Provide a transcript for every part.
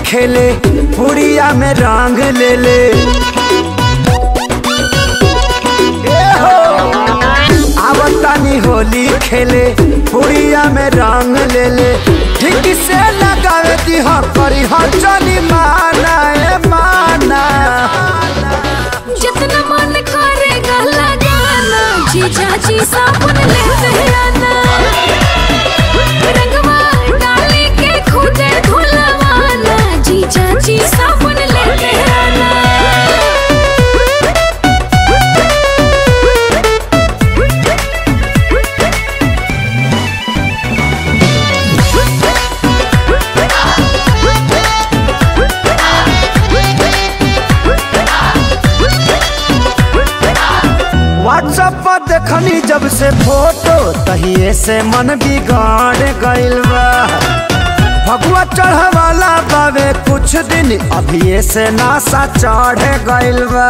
खेले पुड़िया में रंग ले ले। आवतानी होली खेले पुड़िया में रंग ले ले। ठीक से लगावे दी हो करी हो चली माना ए माना। जितना मन करेगा लगाना जीजा जी साबुन लेते आना। रंगवा डाले के खुदे धुलवाना जीजा जी साबुन लेते आना। व्हाट्सएप पर देखनी जब से फोटो तहिए से मन बिगाड़ गइल बा। भगवा चढ़वाला बावे कुछ दिन अभी से नासा चढ़ गइल बा।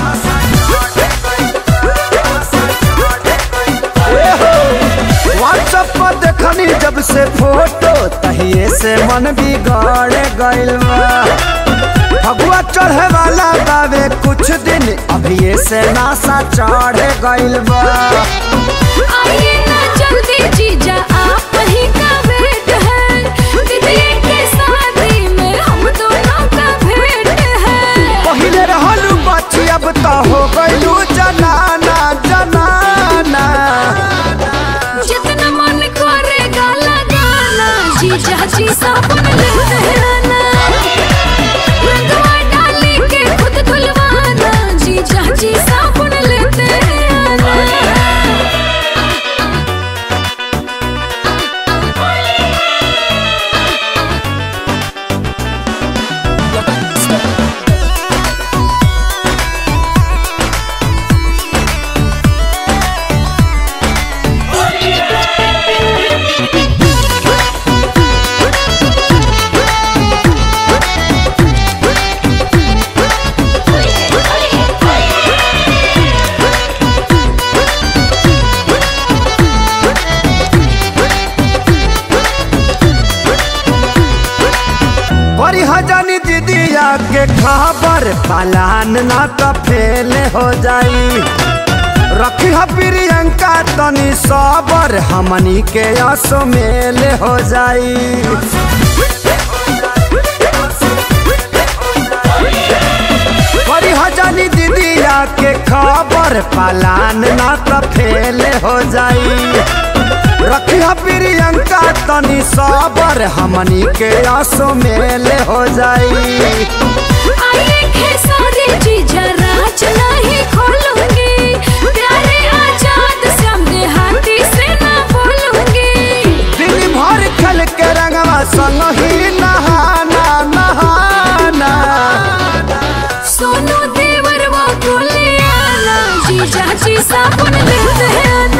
व्हाट्सएप पर देखनी जब से फोटो तहिए से मन बिगाड़ गइल बा। भगवा चढ़े वाला बावे कुछ दिन अभी से नासा चढ़ गइल बा। आइए ना जल्दी जीजा आप ही का वेट है। दीदी के शादी में हम दोनों का भेंट है। पहिले रहलू बच्ची अब तो हो गइलू जनाना जनाना। जितना मन करेगा लगाना जीजा जी साबुन लेते आना। रंगवा डाले के खुद धुलवाना जीजा जी साबुन लेते आना। बड़ी हजानी दीदिया के खबर पलान ना तो फेल हो जाई। रखी है प्रियंका तनी सबर हमनी के असो मेल हो जाई। बड़ी हजानी दीदिया के खबर पलान ना तो फेल हो जाई। रखिया प्रियंका तनी सबर हमनी के आसो मेल हो जाई। आइए खेसारी जीजा राज नहीं खोलूंगी। प्यारे आजाद श्याम देहाती से ना बोलूंगी। दिन भर खेल के रंगवा संग ही नहाना नहाना। सोनू देवर वो बोले आना जीजा जी साबुन लेते आना।